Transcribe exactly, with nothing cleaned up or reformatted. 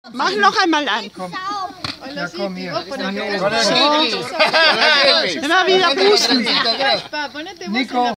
Mach noch einmal an. Komm. Ja, komm hier. So. Immer wieder pusten. Nico.